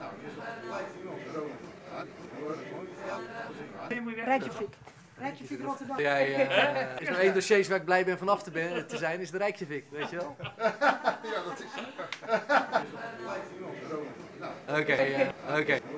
Reykjavik. Reykjavik, Rotterdam. Is er één dossier waar ik blij ben vanaf te zijn, is de Reykjavik, weet je wel? Ja, dat is. Oké.